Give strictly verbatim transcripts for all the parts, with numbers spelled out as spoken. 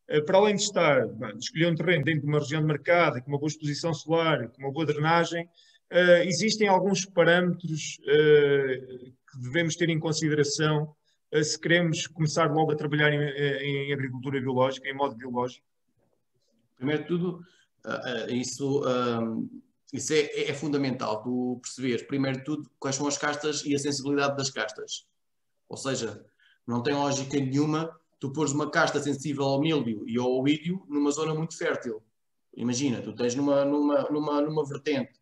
Uh, para além de estar, bem, de escolher um terreno dentro de uma região de mercado, com uma boa exposição solar, com uma boa drenagem, uh, existem alguns parâmetros uh, que devemos ter em consideração uh, se queremos começar logo a trabalhar em, em agricultura biológica, em modo biológico. Primeiro de tudo, uh, uh, isso, um, isso é, é fundamental, tu perceberes, primeiro de tudo, quais são as castas e a sensibilidade das castas. Ou seja, não tem lógica nenhuma tu pôres uma casta sensível ao míldio e ao oídio numa zona muito fértil. Imagina, tu tens numa, numa, numa, numa vertente,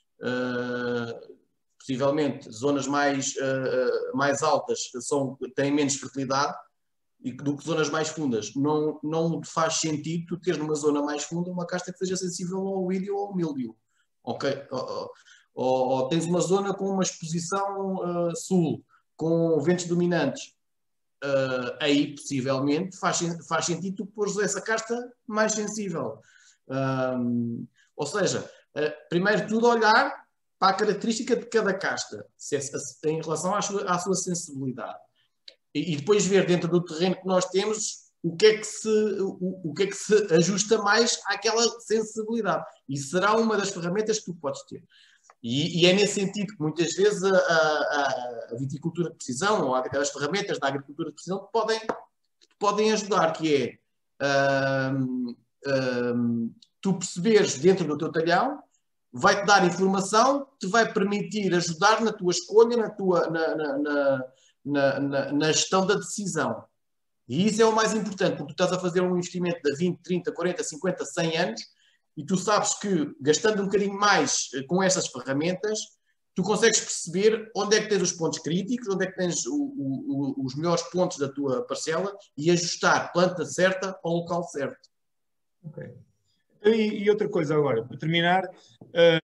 uh, possivelmente zonas mais, uh, mais altas são, têm menos fertilidade e do que zonas mais fundas. Não, não faz sentido tu teres numa zona mais funda uma casta que seja sensível ao oídio ou ao míldio. Ok? Ou, ou, ou tens uma zona com uma exposição uh, sul, com ventos dominantes. Uh, aí, possivelmente, faz, faz sentido tu pôres essa casta mais sensível. Um, ou seja, uh, primeiro de tudo olhar para a característica de cada casta, se é, se, em relação à sua, à sua sensibilidade. E, e depois ver dentro do terreno que nós temos o que é que se, o, o que é que se ajusta mais àquela sensibilidade. E será uma das ferramentas que tu podes ter. E, e é nesse sentido que muitas vezes a, a, a viticultura de precisão ou as ferramentas da agricultura de precisão podem, podem ajudar, que é um, um, tu perceberes dentro do teu talhão, vai-te dar informação, te vai permitir ajudar na tua escolha, na, tua, na, na, na, na, na, na gestão da decisão. E isso é o mais importante, porque tu estás a fazer um investimento de vinte, trinta, quarenta, cinquenta, cem anos e tu sabes que, gastando um bocadinho mais com essas ferramentas, tu consegues perceber onde é que tens os pontos críticos, onde é que tens o, o, o, os melhores pontos da tua parcela e ajustar a planta certa ao local certo. Ok. E, e outra coisa agora, para terminar, uh,